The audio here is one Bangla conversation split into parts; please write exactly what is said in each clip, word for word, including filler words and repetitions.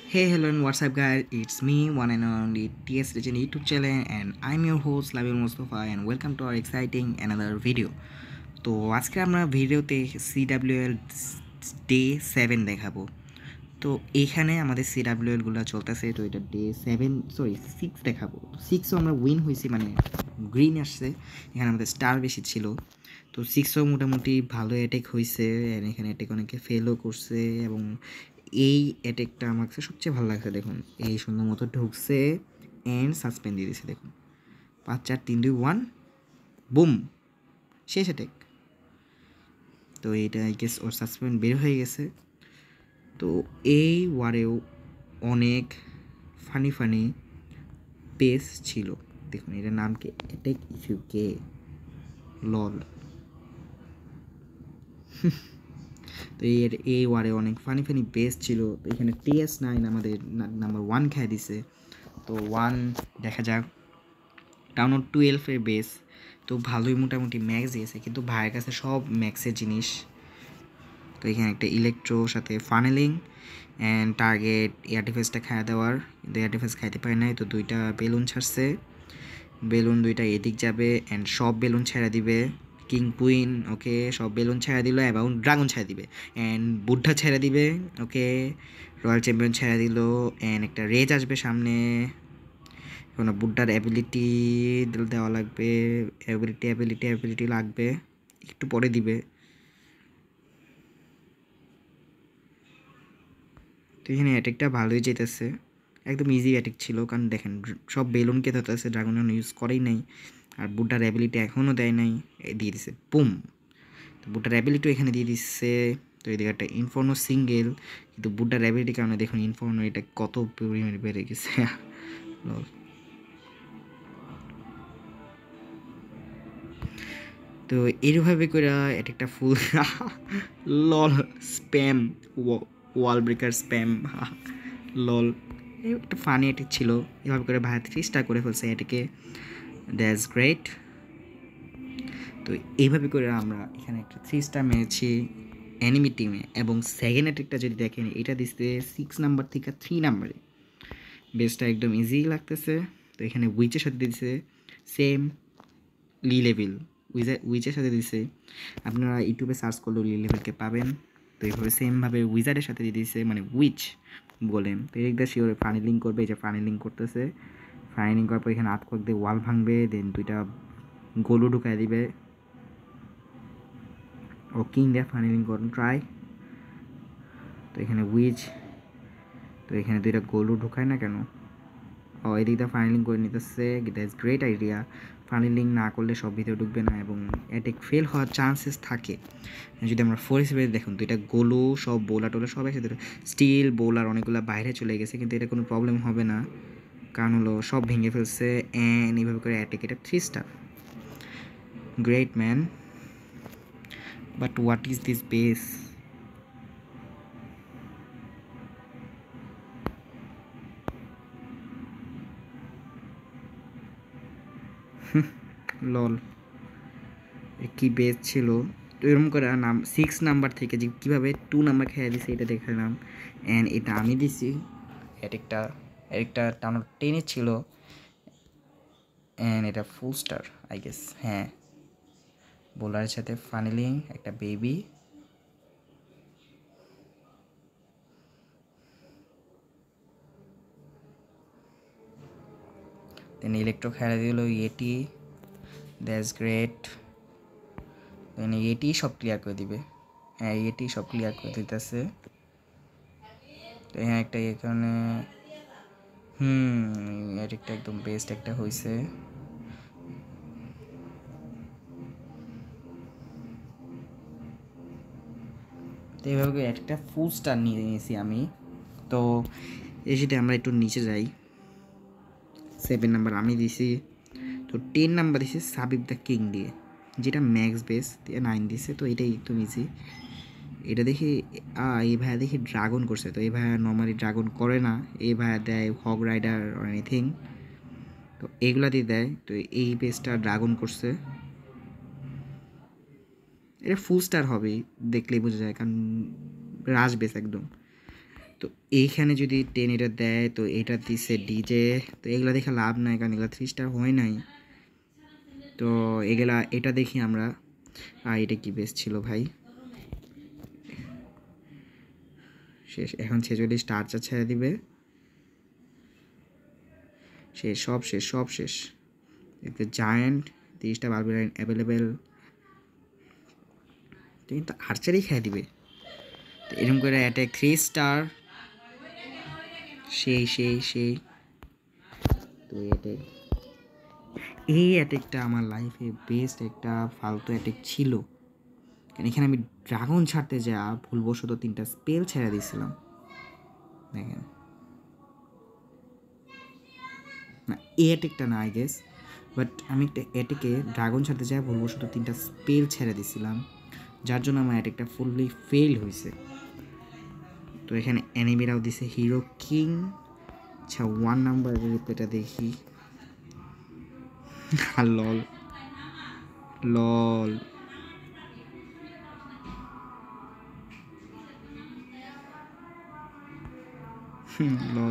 Hey, hello, and what's up, guys? It's me, one and only T S Legend YouTube channel, and I'm your host, Labil Mustafa, and welcome to our exciting another video. তো আজকে আমরা ভিডিওতে C W L day seven দেখাবো। তো এখানে আমাদের সি ডাব্লিউ এলগুলো চলতেছে, তো এটা ডে সেভেন সরি সিক্স দেখাবো। সিক্সও আমরা উইন হয়েছি, মানে গ্রিন আসছে, এখানে আমাদের স্টার বেশি ছিল। তো সিক্সও মোটামুটি ভালো অ্যাটেক হয়েছে, এখানে অ্যাটেক অনেকে ফেলও করছে, এবং এই অ্যাটেকটা আমার কাছে সবচেয়ে ভালো লাগছে। দেখুন, এই সুন্দর মতো ঢুকছে অ্যান্ড সাসপেন্ড দিয়ে দিছে। দেখুন, পাঁচ চার তিন দুই ওয়ান, বুম, শেষ অ্যাটেক। তো এইটা আই গেস ওর সাসপেন্ড বের হয়ে গেছে। তো এই ওয়ারেও অনেক ফানি ফানি পেস ছিল। দেখুন, এটার নাম কি? অ্যাটেক ইফ ইউ কে লল। তো এর এই ওয়ারে অনেক ফানি ফানি বেস ছিল। তো এখানে টিএস নাইন আমাদের নাম্বার ওয়ান খেয়ে দিছে। তো ওয়ান দেখা যাক। টাউন টুয়েলভের বেস, তো ভালোই মোটামুটি ম্যাক্স দিয়েছে, কিন্তু ভাইয়ের কাছে সব ম্যাক্সের জিনিস। তো এখানে একটা ইলেকট্রো সাথে ফানেলিং অ্যান্ড টার্গেট এয়ার ডিফেন্সটা খাওয়া দেওয়ার, কিন্তু এয়ার ডিফেন্স খাইতে পারে নাই। তো দুইটা বেলুন ছাড়ছে, বেলুন দুইটা এদিক যাবে অ্যান্ড সব বেলুন ছেড়ে দিবে। কিং কুইন, ওকে, সব বেলুন ছেড়ে দিল এবং ড্রাগন ছেড়ে দিবে অ্যান্ড বুদ্ধা ছেড়ে দিবে। ওকে, রয়্যাল চ্যাম্পিয়ন ছেড়ে দিল অ্যান্ড একটা রেজ আসবে সামনে। এখন বুড্ডার অ্যাবিলিটি দেওয়া লাগবে, অ্যাবিলিটি অ্যাবিলিটি অ্যাবিলিটি লাগবে, একটু পরে দিবে। তো এখানে অ্যাটেকটা ভালোই যেতেছে, একদম ইজি অ্যাটেক ছিল, কারণ দেখেন সব বেলুনকে ধরতেছে, ড্রাগন ইউজ করেই নাই, আর বুড্ডার অ্যাবিলিটি এখনও দেয় নাই, দিয়ে দিছে পুম। তো বুড্ডার অ্যাবিলিটিও এখানে দিয়ে দিচ্ছে। তো এদিকে একটা ইনফর্নো সিঙ্গেল, কিন্তু বুড্ডার অ্যাবিলিটির কারণে দেখুন ইনফর্নো এটা কত পরিমাণে বেড়ে গেছে। তো এইভাবে করে একটা ফুল লল স্প্যাম, ওয়াল ব্রেকার স্প্যাম, লল, একটা ফানি অ্যাটেক ছিল। এভাবে করে ভাই থ্রি স্টার করে ফেলছে এটাকে, দ্যাটস গ্রেট। তো এইভাবে করে আমরা এখানে একটা থ্রি স্টার মেরেছি অ্যানিমি টিমে। এবং সেকেন্ড অ্যাটেকটা যদি দেখেন, এটা দিচ্ছে সিক্স নাম্বার থেকে থ্রি নাম্বারে, বেসটা একদম ইজি লাগতেছে। তো এখানে উইচের সাথে দিচ্ছে সেম লি লেভেল, উইজে উইচের সাথে দিছে, আপনারা ইউটিউবে সার্চ করলেও লি লেভেলকে পাবেন। তো এইভাবে সেমভাবে উইজারের সাথে দিয়ে দিয়েছে, মানে উইচ বলেন। তো একদা শিওর ফানি লিঙ্ক করবে, এই যে ফানি লিঙ্ক করতেছে। ফানি লিঙ্ক করার পর এখানে আতকক দিয়ে ওয়াল ভাঙবে, দেন দুইটা গোলও ঢুকাই দিবে। ও কিং দিয়ে ফানি লিঙ্ক করুন ট্রাই। তো এখানে উইচ, তো এখানে দুইটা গোলও ঢুকায় না কেন? ও এদিক দিয়ে ফাইনালিং করে নিতেছে, দ্যাটস গ্রেট আইডিয়া। ফাইনালিং না করলে সব ভিতরে ঢুকবে না এবং অ্যাটেক ফেল হওয়ার চান্সেস থাকে। যদি আমরা ফোর হিসেবে দেখুন, তো এটা গোলো সব বোলার টোলার সব একসাথে, স্টিল বোলার অনেকগুলো বাইরে চলে গেছে, কিন্তু এটা কোনো প্রবলেম হবে না, কারণ হলো সব ভেঙে ফেলছে অ্যান্ড এইভাবে করে অ্যাটেক, এটা three star, great man. But what is this base? Lol, কি বেস ছিল। তো এরকম করে নাম সিক্স নাম্বার থেকে যে কীভাবে টু নাম্বার খেয়ে দিছে এটা দেখালাম, অ্যান্ড এটা আমি দিছি অ্যাটেকটা। অ্যাটেকটা টানো টেনে ছিল অ্যান্ড এটা ফুল স্টার আই গেস, হ্যাঁ। বোলারের সাথে ফানেলিং, একটা বেবি, দেন ইলেকট্রো খেলা দিল এটি, দ্যাটস গ্রেট। দেন এটি সব ক্লিয়ার করে দিবে, হ্যাঁ এটি সব ক্লিয়ার করে দিতেছে। তো হ্যাঁ একটা এখানে হুম অ্যাটেকটা একদম বেস্ট একটা হয়েছে। তো এইভাবে একটা ফুল স্টার নিয়ে নিয়েছি আমি। তো এই সেটা আমরা একটু নিচে যাই, সেভেন নাম্বার আমি দিছি। তো টেন নাম্বার দিছে সাবিব দ্য কিং দিয়ে, যেটা ম্যাক্স বেস দিয়ে নাইন দিছে। তো এটাই একদম ইজি। এটা দেখি এই ভাইয়া দেখি ড্রাগন করছে, তো এই ভাইয়া নর্মালি ড্রাগন করে না, এই ভাইয়া দেয় হগ রাইডার অর এনিথিং, তো এইগুলা দিয়ে দেয়। তো এই বেসটা ড্রাগন করছে, এটা ফুল স্টার হবে দেখলেই বোঝা যায়, কারণ রাজ বেস একদম। তো এইখানে যদি টেন এটা দেয় তো এটা দিচ্ছে ডিজে, তো এগুলো দেখে লাভ নাই কারণ এগুলো থ্রি স্টার হয় নাই। তো এগুলা এটা দেখি আমরা, আর এটা কি বেস্ট ছিল ভাই, শেষ। এখন ছেচল্লিশ টার্চার ছেড়ে দিবে, শেষ, সব শেষ, সব শেষ। এতে জায়ান্ট তিরিশটা বারবিরাইন অ্যাভেলেবেল, কিন্তু আর্চারই খেয়ে দিবে। তো এরকম করে অ্যাটাক থ্রি স্টার, সেই সেই সেই তো অ্যাটাক, এই অ্যাটাকটা আমার লাইফে বেস্ট একটা ফালতু অ্যাটাক ছিল, কারণ এখানে আমি ড্রাগন ছাড়তে যা ভুলবশত তিনটা স্পেল ছেড়ে দিয়েছিলাম। দেখেন না, এই অ্যাটাকটা না আই গেস, বাট আমি একটা অ্যাটাকে ড্রাগন ছাড়তে যাই ভুলবশত তিনটা স্পেল ছেড়ে দিয়েছিলাম, যার জন্য আমার অ্যাটাকটা ফুললি ফেল হয়েছে। তো এখানে এনিমিরাও দিছে হিরো কিং। আচ্ছা ওয়ান নাম্বারের রিপ্লেটা দেখি। লল লল লল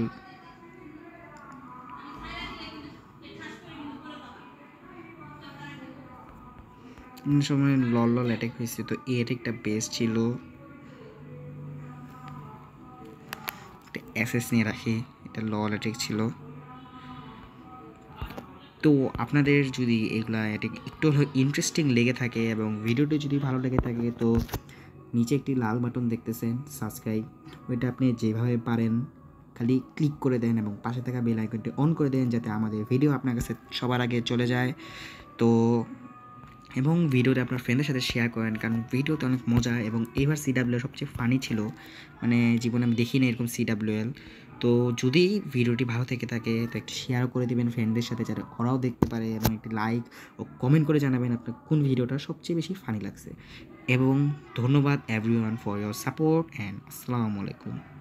সময় লল লল অ্যাটাক হয়েছে, তো এই অ্যাটাকটা বেস্ট ছিল। এসএস নিয়ে রাখি, এটা লল অ্যাটাক ছিল। তো আপনাদের যদি এগুলা অ্যাটাক একটু ইন্টারেস্টিং লেগে থাকে এবং ভিডিওটি যদি ভালো লেগে থাকে তো নিচে একটি লাল বাটন দেখতেছেন সাবস্ক্রাইব, ওইটা আপনি যেভাবে পারেন খালি ক্লিক করে দেন এবং পাশে থাকা বেল আইকনটি অন করে দেন যাতে আমাদের ভিডিও আপনার কাছে সবার আগে চলে যায়। তো এবং ভিডিওটা আপনার ফ্রেন্ডের সাথে শেয়ার করেন, কারণ ভিডিওতে অনেক মজা এবং এবার সিডাব্লিউএল সবচেয়ে ফানি ছিল, মানে জীবনে আমি দেখি না এরকম সিডাব্লিউএল। তো যদি ভিডিওটি ভালো থেকে থাকে তো একটু শেয়ার করে দেবেন ফ্রেন্ডদের সাথে যাতে ওরাও দেখতে পারে, এবং একটি লাইক ও কমেন্ট করে জানাবেন আপনার কোন ভিডিওটা সবচেয়ে বেশি ফানি লাগছে। এবং ধন্যবাদ everyone for your support and আসসালামু আলাইকুম।